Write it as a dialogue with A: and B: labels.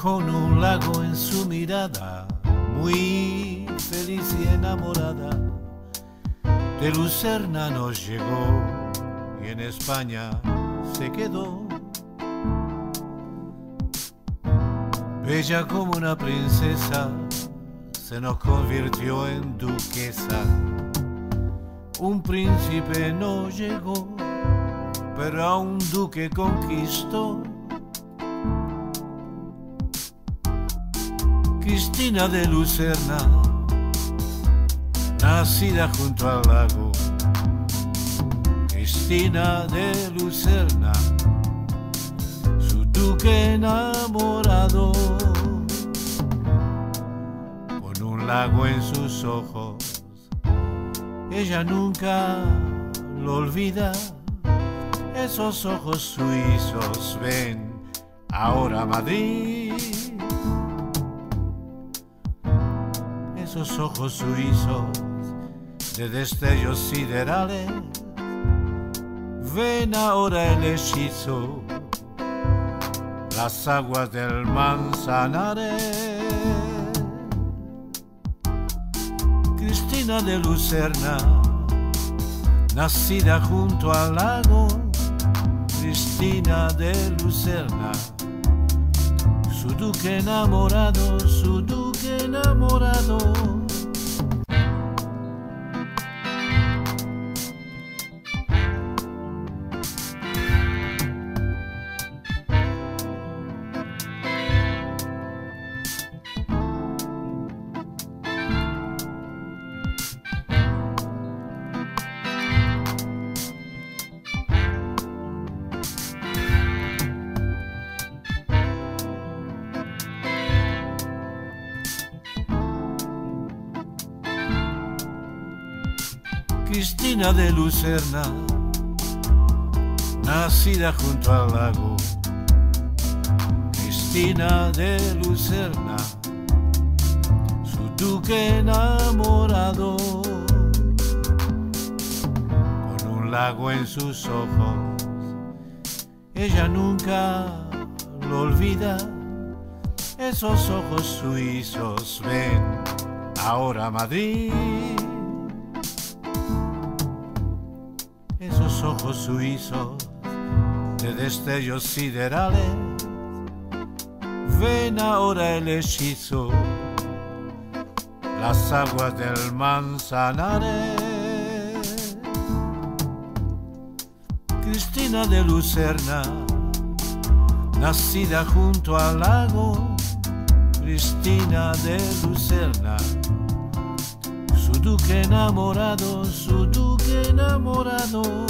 A: con un lago en su mirada, muy feliz y enamorada. De Lucerna nos llegó y en España se quedó. Bella como una princesa, se nos convirtió en duquesa. Un príncipe no llegó, pero a un duque conquistó. Cristina de Lucerna, nacida junto al lago. Cristina de Lucerna, su duque enamorado, con un lago en sus ojos, ella nunca lo olvida. Esos ojos suizos ven ahora a Madrid. Esos ojos suizos de destellos siderales ven ahora el hechizo, las aguas del Manzanares. Cristina de Lucerna, nacida junto al lago. Cristina de Lucerna, su duque enamorado, su duque enamorado. Cristina de Lucerna, nacida junto al lago. Cristina de Lucerna, su duque enamorado, con un lago en sus ojos, ella nunca lo olvida. Esos ojos suizos ven ahora a Madrid. Esos ojos suizos de destellos siderales ven ahora el hechizo, las aguas del Manzanares. Cristina de Lucerna, nacida junto al lago. Cristina de Lucerna, su duque enamorado, su duque enamorado.